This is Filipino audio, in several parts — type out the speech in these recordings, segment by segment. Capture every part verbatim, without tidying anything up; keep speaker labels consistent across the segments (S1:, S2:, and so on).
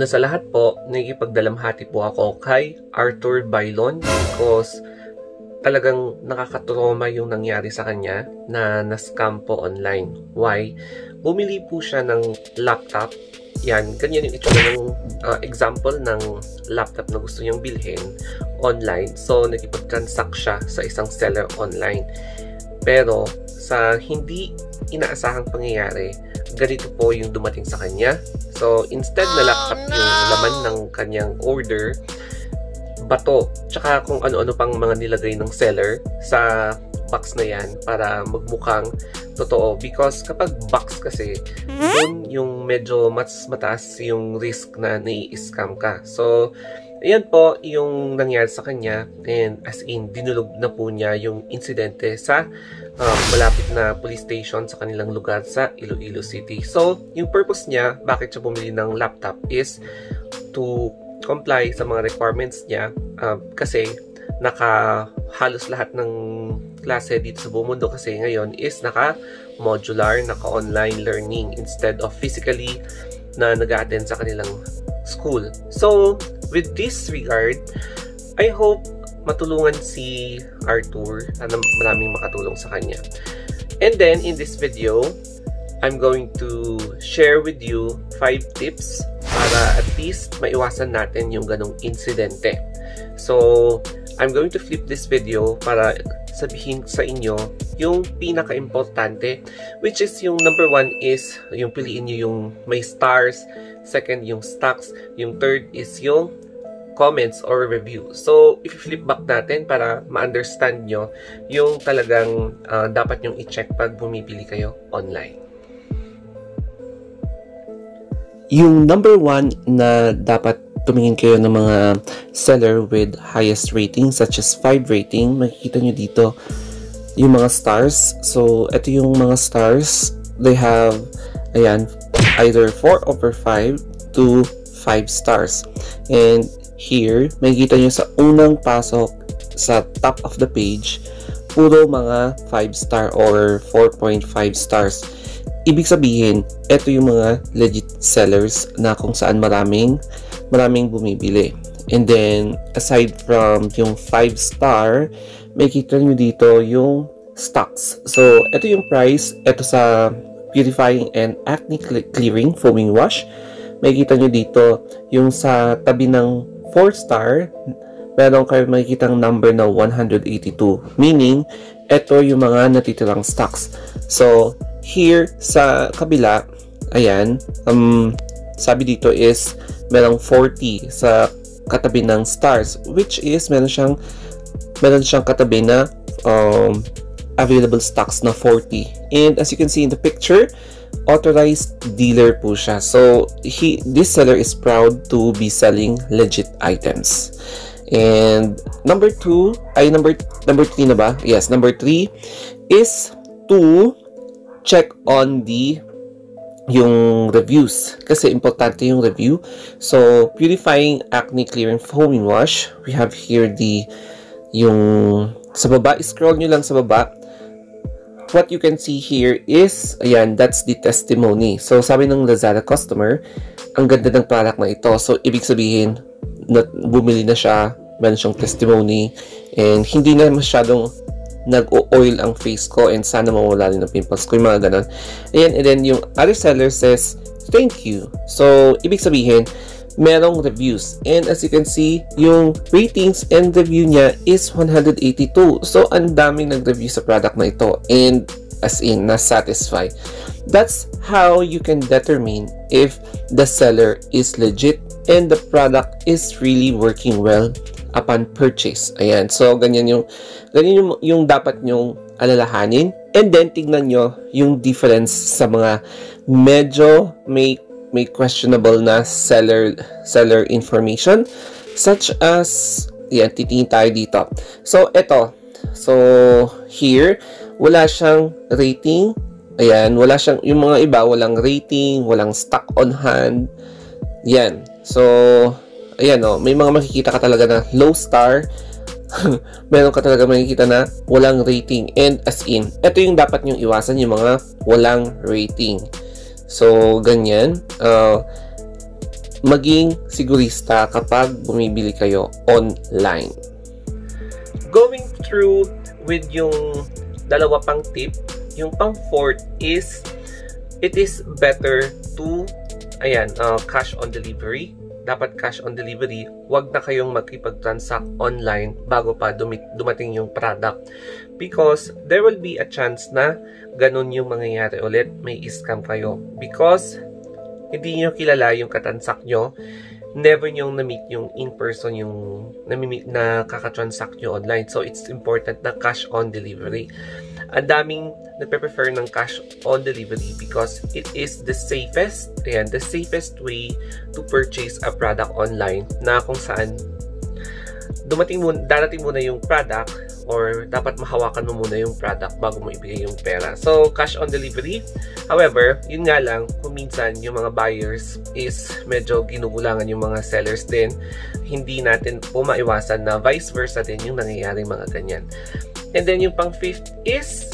S1: Una sa lahat po, nakikipagdalamhati po ako kay Arthur Bailon because talagang nakakatroma yung nangyari sa kanya na na-scam po online. Why? Bumili po siya ng laptop. Yan, ganyan yung itsura ng uh, example ng laptop na gusto niyang bilhin online. So, nakipag-transact siya sa isang seller online. Pero, sa hindi inaasahang pangyayari, ganito po yung dumating sa kanya. So, instead na laptop yung laman ng kanyang order, bato, tsaka kung ano-ano pang mga nilagay ng seller sa box na yan para magmukhang totoo. Because kapag box kasi, dun yung medyo mas mataas yung risk na nai-scam ka. So, ayan po yung nangyari sa kanya, and as in, dinulog na po niya yung insidente sa uh, malapit na police station sa kanilang lugar sa Iloilo City. So, yung purpose niya, bakit siya bumili ng laptop is to comply sa mga requirements niya uh, kasi naka halos lahat ng klase dito sa buong mundo kasi ngayon is naka-modular, naka-online learning instead of physically na nag-attend sa kanilang school. So, with this regard, I hope matulungan si Arthur. Sana maraming makatulong sa kanya. And then, in this video, I'm going to share with you five tips para at least maiwasan natin yung ganong insidente. So, I'm going to flip this video para sabihin sa inyo yung pinaka-importante, which is yung number one is yung piliin nyo yung may stars, second yung stocks, yung third is yung comments or review. So, if you flip back natin para ma-understand nyo yung talagang uh, dapat nyong i-check pag bumibili kayo online.
S2: Yung number one na dapat tumingin kayo ng mga seller with highest rating such as five rating, makikita nyo dito yung mga stars. So, ito yung mga stars. They have, ayan, either four over five to five stars. And here, makikita nyo sa unang pasok sa top of the page, puro mga five star or four point five stars. Ibig sabihin, ito yung mga legit sellers na kung saan maraming maraming bumibili. And then, aside from yung five star, makikita nyo dito yung stocks. So, ito yung price. Ito sa Purifying and Acne Clearing Foaming Wash. Makikita nyo dito yung sa tabi ng four star, meron kayo makikita ang number na one hundred eighty-two. Meaning, ito yung mga natitirang stocks. So, here sa kabila, ayan, um, sabi dito is merong forty sa katabi ng stars, which is meron siyang meron siyang katabi na um, available stocks na forty. And as you can see in the picture, authorized dealer po siya. So, he, this seller is proud to be selling legit items. And number two, ay number, number three na ba? Yes, number three is to check on the yung reviews. Kasi importante yung review. So, Purifying Acne Clearing Foaming Wash. We have here the yung sa baba. Scroll nyo lang sa baba. What you can see here is, ayan, that's the testimony. So, sabi ng Lazada customer, ang ganda ng product na ito. So, ibig sabihin, na, bumili na siya, meron siyang testimony, and hindi na masyadong nag-o-oil ang face ko, and sana mawala rin ng pimples ko, yung mga ganon. Ayan, and then yung other seller says, thank you. So, ibig sabihin, merong reviews. And as you can see, yung ratings and review niya is one hundred eighty-two. So, ang daming nag-review sa product na ito. And as in, na-satisfy. That's how you can determine if the seller is legit and the product is really working well upon purchase. Ayan. So, ganyan yung, ganyan yung, yung dapat nyong alalahanin. And then, tignan nyo yung difference sa mga medyo may may questionable na seller seller information, such as, yan, titingin tayo dito. So, ito. So, here, wala siyang rating. Ayan, wala siyang, yung mga iba, walang rating, walang stock on hand. Yan. So, ayan o, may mga makikita ka talaga na low star. Meron ka talaga makikita na walang rating. And as in, ito yung dapat nyong iwasan, yung mga walang rating. So, ganyan. Uh, maging sigurista kapag bumibili kayo online.
S1: Going through with yung dalawa pang tip, yung pang fourth is, it is better to, ayan, uh, cash on delivery. Dapat cash on delivery. Huwag na kayong makipag-transact online bago pa dumating yung product. Because there will be a chance na ganun yung mangyayari ulit. May scam kayo. Because hindi nyo kilala yung katransact nyo. Never nyo na-meet yung in-person yung na-meet na kakatransact nyo online. So, it's important na cash on delivery. Ang daming nagpe-prefer ng cash on delivery because it is the safest, ayan, the safest way to purchase a product online na kung saan dumating mo, darating muna yung product or dapat mahawakan mo muna yung product bago mo ibigay yung pera. So, cash on delivery. However, yun nga lang, kung minsan yung mga buyers is medyo ginugulangan yung mga sellers din, hindi natin po maiwasan na vice versa din yung nangyayari mga ganyan. And then yung pang fifth is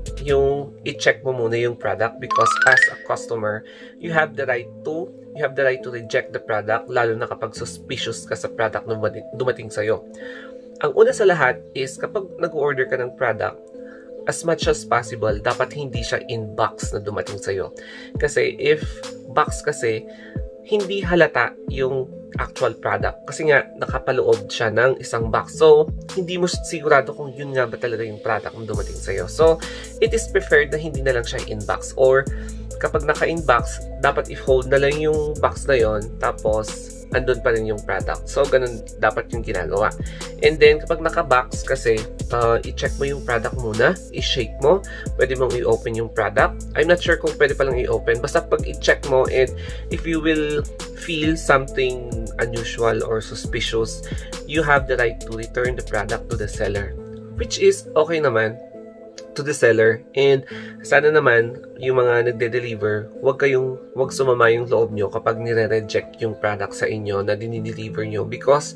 S1: yung i-check mo muna yung product because as a customer, you have the right to you have the right to reject the product lalo na kapag suspicious ka sa product na dumating sa'yo. Ang una sa lahat is kapag nag-order ka ng product, as much as possible, dapat hindi siya in box na dumating sa'yo. Kasi if box kasi, hindi halata yung actual product. Kasi nga, nakapaloob siya ng isang box. So, hindi mo sigurado kung yun nga ba talaga yung product na dumating sa'yo. So, it is preferred na hindi na lang siya in box. Or, kapag naka-in-box, dapat i-hold na lang yung box na yon tapos andun pa rin yung product. So, ganun dapat yung ginagawa. And then, kapag naka-box kasi, uh, i-check mo yung product muna, i-shake mo, pwede mong i-open yung product. I'm not sure kung pwede palang i-open. Basta pag i-check mo and if you will feel something unusual or suspicious, you have the right to return the product to the seller. Which is okay naman to the seller. And sana naman yung mga nagde-deliver, wag kayong wag sumama yung loob nyo kapag nire-reject yung product sa inyo na dinideliver nyo because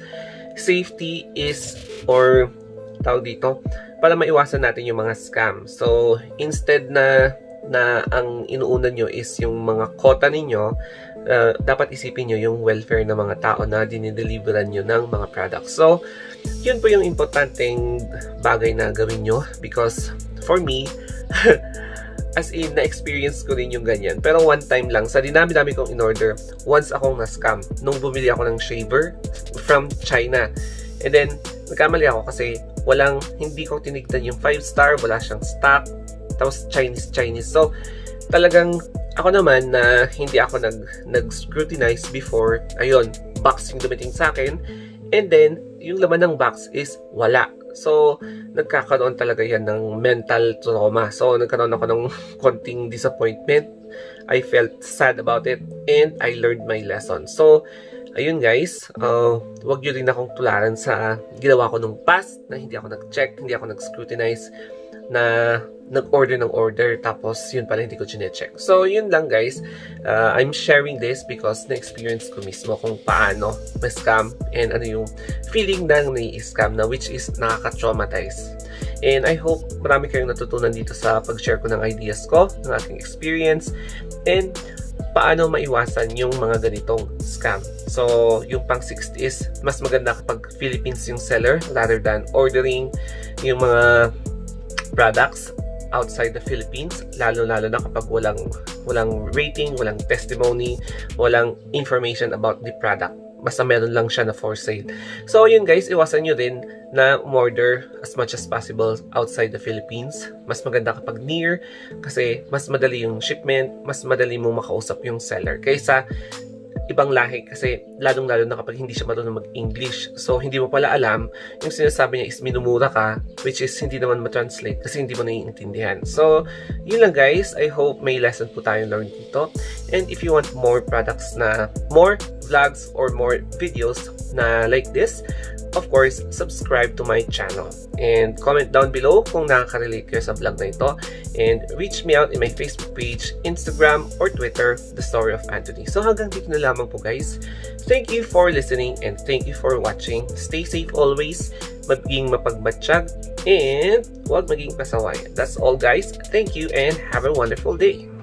S1: safety is or tawag dito para maiwasan natin yung mga scam. So instead na na ang inuuna nyo is yung mga quota ninyo, uh, dapat isipin nyo yung welfare ng mga tao na dinideliveran nyo ng mga products. So yun po yung importanteng bagay na gawin nyo because for me, as in, na-experience ko rin yung ganyan. Pero one time lang, sa dinami-dami kong in-order, once akong na-scam. Nung bumili ako ng shaver from China. And then, nagkamali ako kasi walang, hindi ko tinignan yung five star, wala siyang stock, tapos Chinese-Chinese. So, talagang, ako naman na hindi ako nag, nag-scrutinize before, ayun, box yung dumating sa akin. And then, yung laman ng box is wala. So, nagkakaroon talaga yan ng mental trauma. So, nagkaroon ako ng konting disappointment. I felt sad about it and I learned my lesson. So, ayun guys, uh, wag nyo rin akong tularan sa ginawa ko nung past na hindi ako nag-check, hindi ako nag-scrutinize, na nag-order ng order tapos yun pala hindi ko chine-check. So yun lang guys, uh, I'm sharing this because na-experience ko mismo kung paano ma-scam and ano yung feeling ng nai-scam na which is nakaka-traumatize. And I hope marami kayong natutunan dito sa pag-share ko ng ideas ko, ng aking experience, and paano maiwasan yung mga ganitong scam. So, yung pang sixth is mas maganda kapag Philippines yung seller rather than ordering yung mga products outside the Philippines, lalo-lalo na kapag walang walang rating, walang testimony, walang information about the product. Basta meron lang siya na for sale. So, yun guys, iwasan nyo din na umorder as much as possible outside the Philippines. Mas maganda kapag near kasi mas madali yung shipment, mas madali mong makausap yung seller kaysa ibang lahi kasi lalong-lalo na kapag hindi siya marunong mag-English. So, hindi mo pala alam, yung sinasabi niya is minumura ka, which is hindi naman ma-translate kasi hindi mo naiintindihan. So, yun lang guys. I hope may lesson po tayo learn dito. And if you want more products na, more vlogs or more videos na like this, of course, subscribe to my channel. And comment down below kung nakaka-relate kayo sa vlog na ito. And reach me out in my Facebook page, Instagram, or Twitter, The Story of Anthony. So hanggang dito na lamang po guys. Thank you for listening and thank you for watching. Stay safe always, maging mapagmatsyag, and huwag maging pasaway. That's all guys. Thank you and have a wonderful day.